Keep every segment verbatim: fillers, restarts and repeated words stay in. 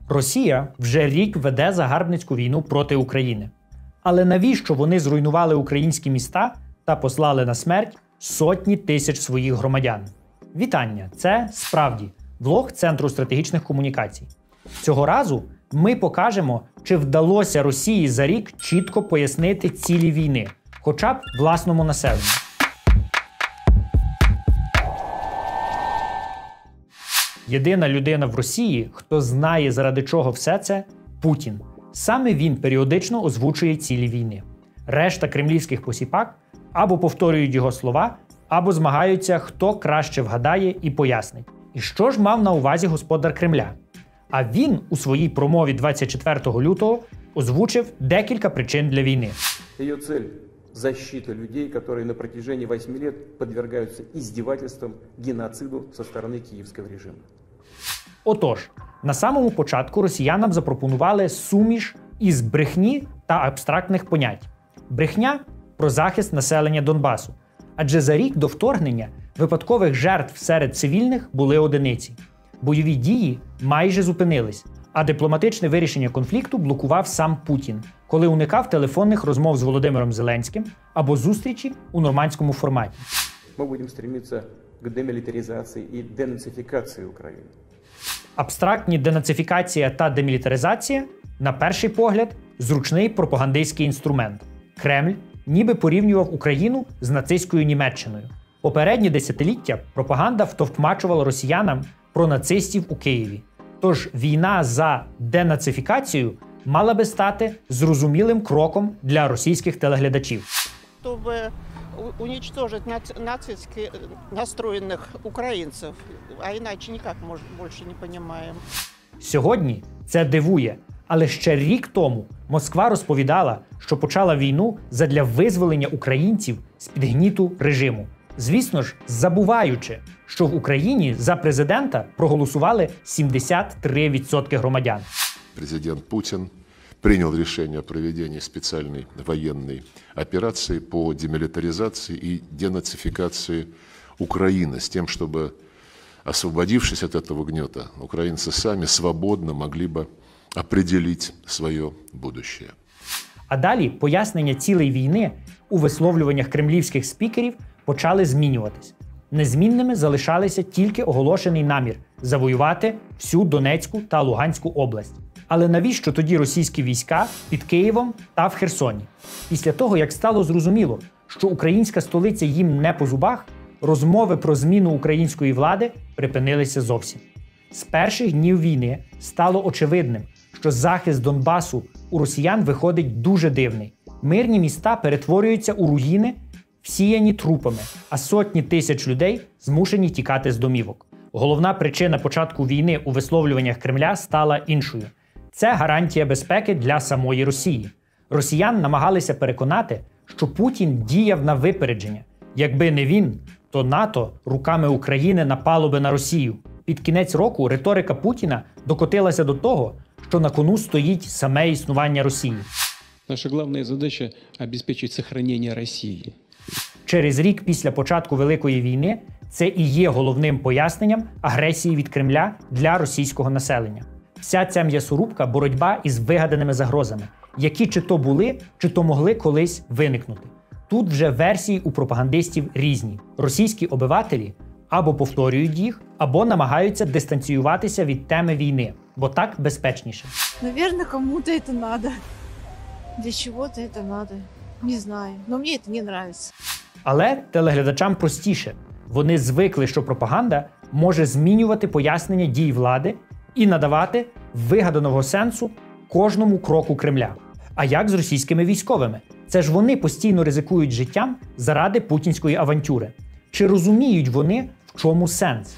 Росія вже рік веде загарбницьку війну проти України. Але навіщо вони зруйнували українські міста та послали на смерть сотні тисяч своїх громадян? Вітання! Це «Справді» – влог Центру стратегічних комунікацій. Цього разу ми покажемо, чи вдалося Росії за рік чітко пояснити цілі війни, хоча б власному населенню. Єдина людина в Росії, хто знає, заради чого все це – Путін. Саме він періодично озвучує цілі війни. Решта кремлівських посіпак або повторюють його слова, або змагаються, хто краще вгадає і пояснить. І що ж мав на увазі господар Кремля? А він у своїй промові двадцять четвертого лютого озвучив декілька причин для війни. Її ціль – защита людей, які на протяжении восьми лет подвергаються издевательствам, геноциду со сторони київського режиму. Отож, на самому початку росіянам запропонували суміш із брехні та абстрактних понять. Брехня – про захист населення Донбасу. Адже за рік до вторгнення випадкових жертв серед цивільних були одиниці. Бойові дії майже зупинились, а дипломатичне вирішення конфлікту блокував сам Путін, коли уникав телефонних розмов з Володимиром Зеленським або зустрічі у нормандському форматі. Ми будемо стремитися к демілітаризації і денацифікації України. Абстрактні денацифікація та демілітаризація, на перший погляд, зручний пропагандистський інструмент. Кремль ніби порівнював Україну з нацистською Німеччиною. Попередні десятиліття пропаганда втовкмачувала росіянам про нацистів у Києві. Тож війна за денацифікацію мала би стати зрозумілим кроком для російських телеглядачів. Щоб уничтожити нацистськи настроєних українців, а іначе ніяк більше не розуміємо. Сьогодні це дивує, але ще рік тому Москва розповідала, що почала війну задля визволення українців з-під гніту режиму. Звісно ж, забуваючи, що в Україні за президента проголосували сімдесят три відсотки громадян. Президент Путін прийняв рішення о проведении спеціальної воєнної операції по демілітаризації і денацифікації України з тим, щоб, освободившись от этого гнета, українці самі свободно могли бы определить своє будущее. А далі пояснення цілей війни у висловлюваннях кремлівських спікерів почали змінюватись. Незмінними залишалися тільки оголошений намір завоювати всю Донецьку та Луганську область. Але навіщо тоді російські війська під Києвом та в Херсоні? Після того, як стало зрозуміло, що українська столиця їм не по зубах, розмови про зміну української влади припинилися зовсім. З перших днів війни стало очевидним, що захист Донбасу у росіян виходить дуже дивний. Мирні міста перетворюються у руїни, всіяні трупами, а сотні тисяч людей змушені тікати з домівок. Головна причина початку війни у висловлюваннях Кремля стала іншою. Це гарантія безпеки для самої Росії. Росіян намагалися переконати, що Путін діяв на випередження. Якби не він, то НАТО руками України напало би на Росію. Під кінець року риторика Путіна докотилася до того, що на кону стоїть саме існування Росії. Наша головна задача – забезпечити зберігання Росії. Через рік після початку Великої війни це і є головним поясненням агресії від Кремля для російського населення. Вся ця м'ясорубка – боротьба із вигаданими загрозами, які чи то були, чи то могли колись виникнути. Тут вже версії у пропагандистів різні. Російські обивателі або повторюють їх, або намагаються дистанціюватися від теми війни, бо так безпечніше. Наверное, кому-то это надо. Для чего-то это надо. Не знаю. Но мне это не нравится. Але телеглядачам простіше. Вони звикли, що пропаганда може змінювати пояснення дій влади і надавати вигаданого сенсу кожному кроку Кремля. А як з російськими військовими? Це ж вони постійно ризикують життям заради путінської авантюри. Чи розуміють вони, в чому сенс?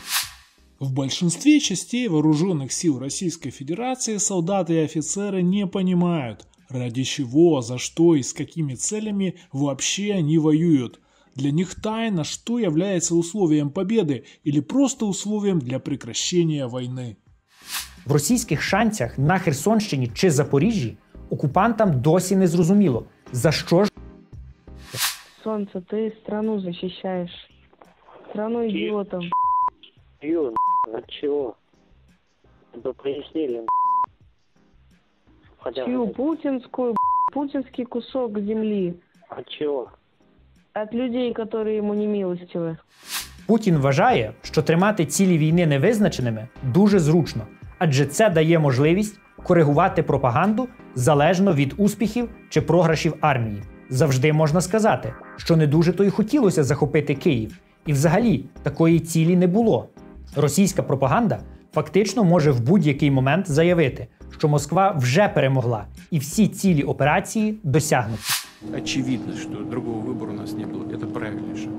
В большинстве частей вооруженных сил Российской Федерации солдаты и офицеры не понимают, ради чего, за что и с какими целями вообще они воюют. Для них тайна, что является условием победы или просто условием для прекращения войны. В російських Шанцях, на Херсонщині чи Запоріжжі окупантам досі не зрозуміло, за що ж... Солнце, ты страну защищаешь. Страну идиотов. Юр, от чего? Бы прояснили. хотел Чью? сказать? Путинскую, б***ь, путинский кусок земли. От чего? От людей, которые ему не милостивы. Путін вважає, що тримати цілі війни невизначеними дуже зручно, адже це дає можливість коригувати пропаганду залежно від успіхів чи програшів армії. Завжди можна сказати, що не дуже то й хотілося захопити Київ. І взагалі такої цілі не було. Російська пропаганда фактично може в будь-який момент заявити, що Москва вже перемогла і всі цілі операції досягнуті. Очевидно, что другого выбора у нас не было. Это правильный шаг.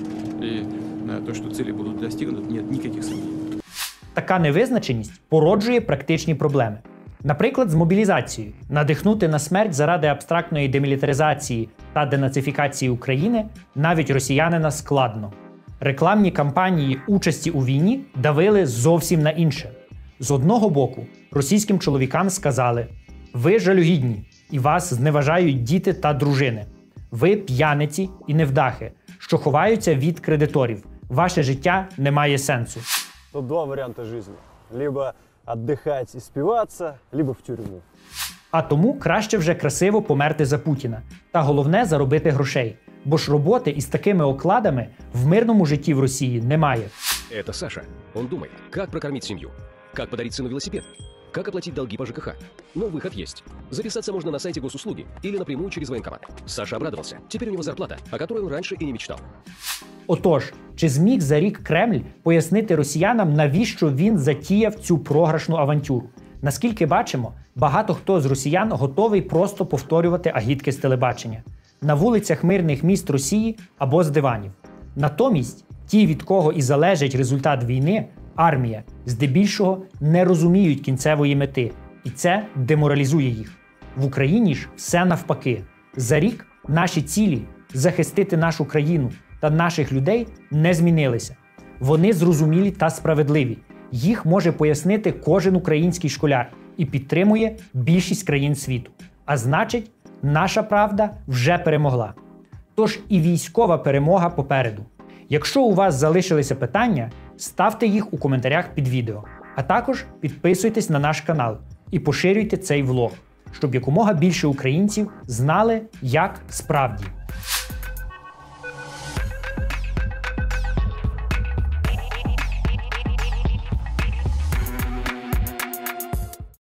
И на то, что цели будут достигнуты, нет никаких сомнений. Така невизначеність породжує практичні проблеми. Наприклад, з мобілізацією. Надихнути на смерть заради абстрактної демілітаризації та денацифікації України навіть росіянина складно. Рекламні кампанії участі у війні давили зовсім на інше. З одного боку, російським чоловікам сказали: «Ви жалюгідні, і вас зневажають діти та дружини. Ви п'яниці і невдахи, що ховаються від кредиторів. Ваше життя не має сенсу». Тут два варіанти життя. Либо віддихати і співатися, либо в тюрму. А тому краще вже красиво померти за Путіна. Та головне – заробити грошей. Бо ж роботи із такими окладами в мирному житті в Росії немає. Это Саша. Он думает, как прокормить семью, как подарить сыну велосипед, как оплатить долги по ЖКХ. Но выход есть. Записаться можно на сайте госуслуги или напрямую через военкомат. Саша обрадовался. Теперь у него зарплата, о которой он раньше и не мечтал. Отож, чи зміг за рік Кремль пояснити росіянам, навіщо він затіяв цю програшну авантюру? Наскільки бачимо, багато хто з росіян готовий просто повторювати агітки з телебачення. На вулицях мирних міст Росії або з диванів. Натомість, ті, від кого і залежить результат війни, армія, здебільшого не розуміють кінцевої мети. І це деморалізує їх. В Україні ж все навпаки. За рік наші цілі – захистити нашу країну та наших людей не змінилися. Вони зрозумілі та справедливі. Їх може пояснити кожен український школяр і підтримує більшість країн світу. А значить, наша правда вже перемогла. Тож і військова перемога попереду. Якщо у вас залишилися питання, ставте їх у коментарях під відео. А також підписуйтесь на наш канал і поширюйте цей влог, щоб якомога більше українців знали, як справді.